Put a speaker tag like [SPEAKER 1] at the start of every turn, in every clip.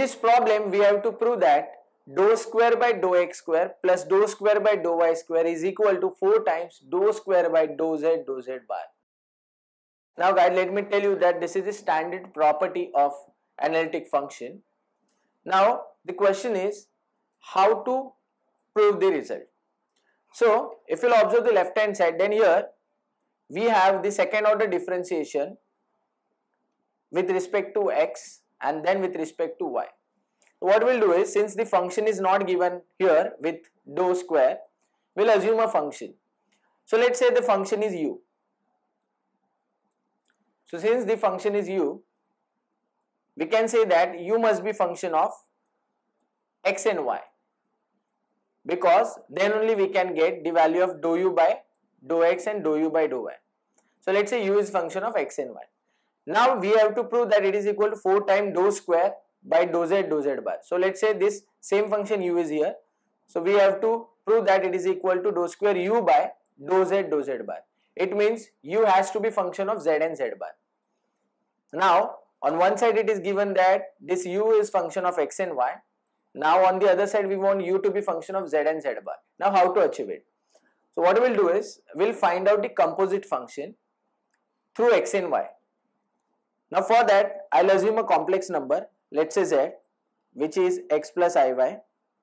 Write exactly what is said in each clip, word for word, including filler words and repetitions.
[SPEAKER 1] this problem we have to prove that dou square by dou x square plus dou square by dou y square is equal to four times dou square by dou z dou z bar. Now guys, let me tell you that this is the standard property of analytic function. Now the question is how to prove the result. So if you'll observe the left hand side, then here we have the second order differentiation with respect to x and then with respect to y. So what we'll do is, since the function is not given here with dou square, we'll assume a function. So let's say the function is u. So since the function is u, we can say that u must be function of x and y, because then only we can get the value of dou u by dou x and dou u by dou y. So let's say u is function of x and y. Now we have to prove that it is equal to four times dou square by dou z dou z bar. So let's say this same function u is here. So we have to prove that it is equal to dou square u by dou z dou z bar. It means u has to be function of z and z bar. Now on one side it is given that this u is function of x and y. Now on the other side we want u to be function of z and z bar. Now how to achieve it? So what we will do is, we will find out the composite function through x and y. Now for that I will assume a complex number, let's say z, which is x plus iy.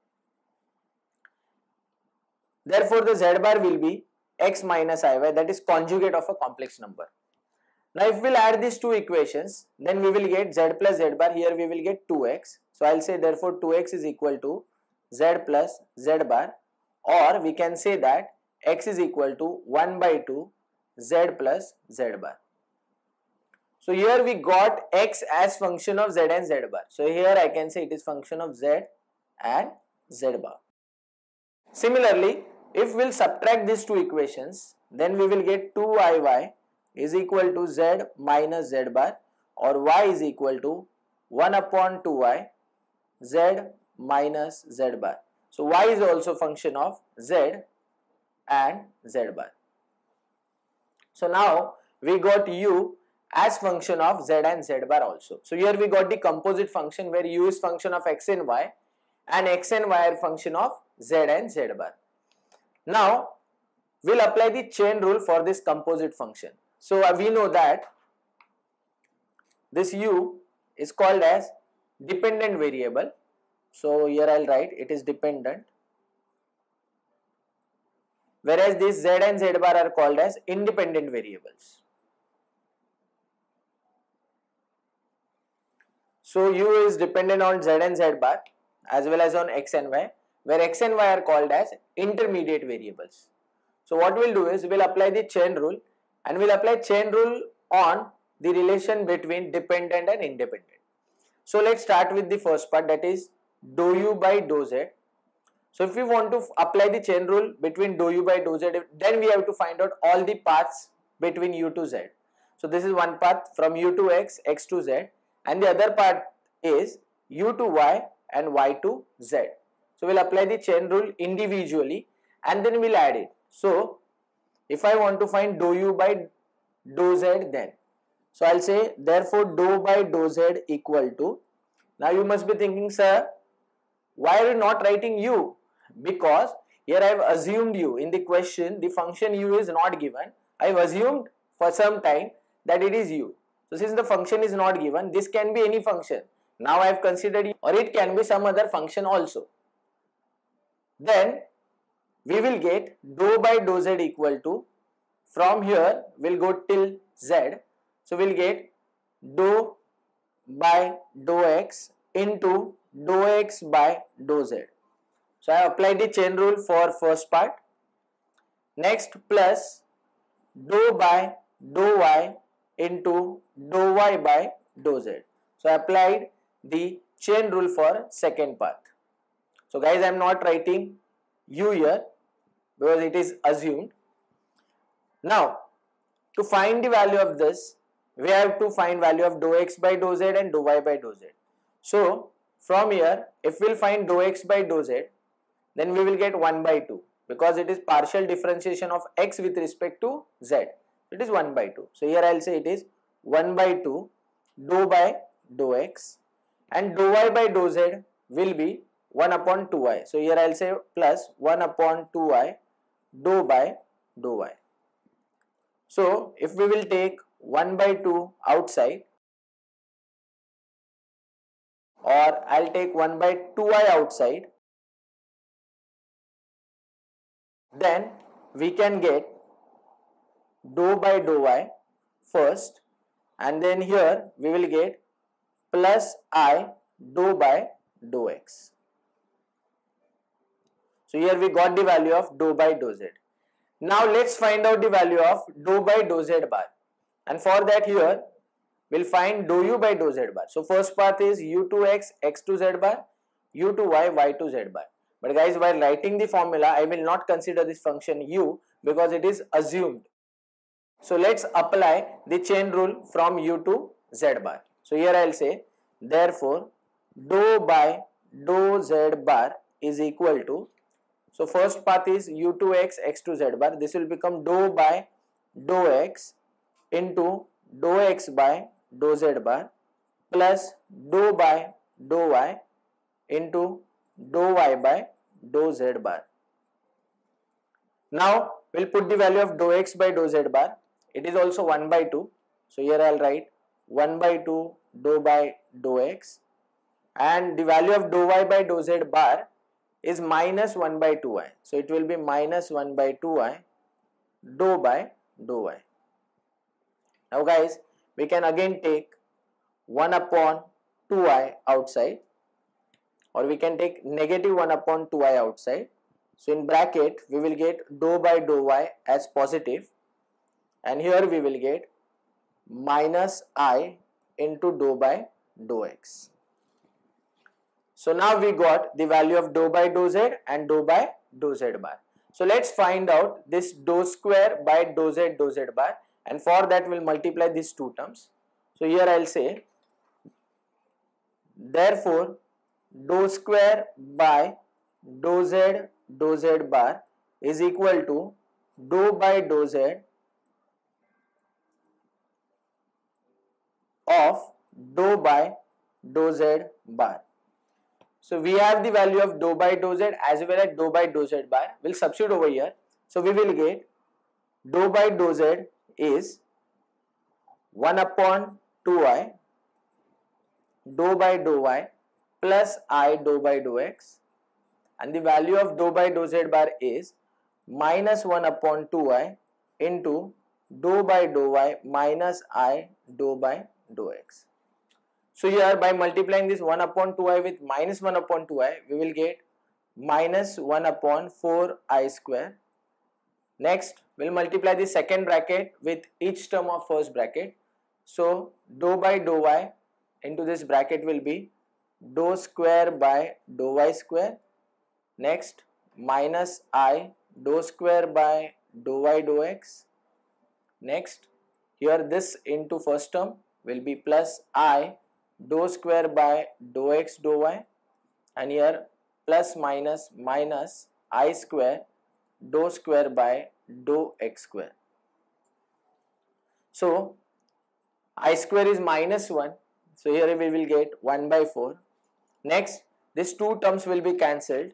[SPEAKER 1] Therefore the z bar will be x minus iy, that is conjugate of a complex number. Now if we will add these two equations, then we will get z plus z bar. Here we will get two x. So I will say therefore two x is equal to z plus z bar, or we can say that x is equal to one by two z plus z bar. So here we got x as function of z and z bar. So here I can say it is function of z and z bar. Similarly, if we will subtract these two equations, then we will get two iy is equal to z minus z bar, or y is equal to one upon two y z minus z bar. So y is also function of z and z bar. So now we got u as function of z and z bar also. So here we got the composite function where u is function of x and y and x and y are function of z and z bar. Now we will apply the chain rule for this composite function. So uh, we know that this u is called as dependent variable. So here I will write it is dependent, whereas this z and z bar are called as independent variables. So u is dependent on z and z bar as well as on x and y, where x and y are called as intermediate variables. So what we will do is we will apply the chain rule, and we will apply chain rule on the relation between dependent and independent. So let's start with the first part, that is dou u by dou z. So if we want to apply the chain rule between dou u by dou z, then we have to find out all the paths between u to z. So this is one path from u to x, x to z, and the other part is u to y and y to z. So we will apply the chain rule individually and then we will add it. So if I want to find dou u by dou z, then so I will say therefore dou by dou z equal to, now you must be thinking, sir, why are you not writing u? Because here I have assumed u. In the question the function u is not given. I have assumed for some time that it is u. So since the function is not given, this can be any function. Now I have considered u, or it can be some other function also. Then we will get dou by dou z equal to, from here we will go till z. So we will get dou by dou x into dou x by dou z. So I have applied the chain rule for first part. Next plus dou by dou y into dou y by dou z. So I applied the chain rule for second part. So guys, I am not writing u here because it is assumed. Now to find the value of this, we have to find value of dou x by dou z and dou y by dou z. So from here, if we will find dou x by dou z, then we will get one by two, because it is partial differentiation of x with respect to z. It is one by two. So here I will say it is one by two dou by dou x and dou y by dou z will be one upon two y. So here I will say plus one upon two y dou by dou y. So if we will take one by two outside, or I will take one by two y outside, then we can get dou by dou y first, and then here we will get plus I dou by dou x. So here we got the value of dou by dou z. Now let's find out the value of dou by dou z bar, and for that here we'll find dou u by dou z bar. So first path is u to x, x to z bar, u to y, y to z bar. But guys, while writing the formula, I will not consider this function u because it is assumed. So let's apply the chain rule from u to z bar. So here I will say, therefore dou by dou z bar is equal to, so first path is u to x, x to z bar. This will become dou by dou x into dou x by dou z bar plus dou by dou y into dou y by dou z bar. Now we'll put the value of dou x by dou z bar. It is also one by two. So here I'll write one by two dou by dou x, and the value of dou y by dou z bar is minus one by two y. So it will be minus one by two y dou by dou y. Now guys, we can again take one upon two y outside, or we can take negative one upon two y outside. So in bracket we will get dou by dou y as positive, and here we will get minus I into dou by dou x. So now we got the value of dou by dou z and dou by dou z bar. So let's find out this dou square by dou z dou z bar, and for that we'll multiply these two terms. So here I'll say, therefore dou square by dou z dou z bar is equal to dou by dou z of dou by dou z bar. So we have the value of dou by dou z as well as dou by dou z bar. We'll substitute over here. So we will get dou by dou z is one upon two y dou by dou y plus I dou by dou x, and the value of dou by dou z bar is minus one upon two y into dou by dou y minus I dou by dou x. So here by multiplying this one upon two y with minus one upon two y, we will get minus one upon four I square. Next we'll multiply the second bracket with each term of first bracket. So dou by dou y into this bracket will be dou square by dou y square. Next minus I dou square by dou y dou x. Next here this into first term will be plus I dou square by dou x dou y, and here plus minus minus I square dou square by dou x square. So I square is minus one, so here we will get one by four. Next these two terms will be cancelled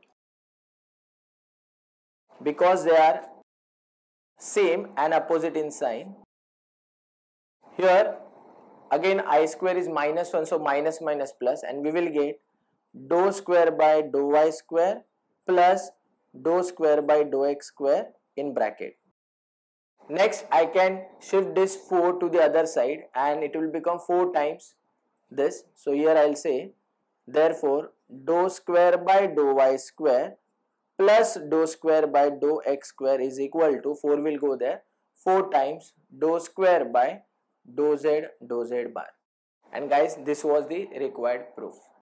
[SPEAKER 1] because they are same and opposite in sign. Here again I square is minus one, so minus minus plus, and we will get dou square by dou y square plus dou square by dou x square in bracket. Next I can shift this four to the other side and it will become four times this. So here I will say, therefore dou square by dou y square plus dou square by dou x square is equal to, four will go there, four times dou square by dou z dou z bar. And guys, this was the required proof.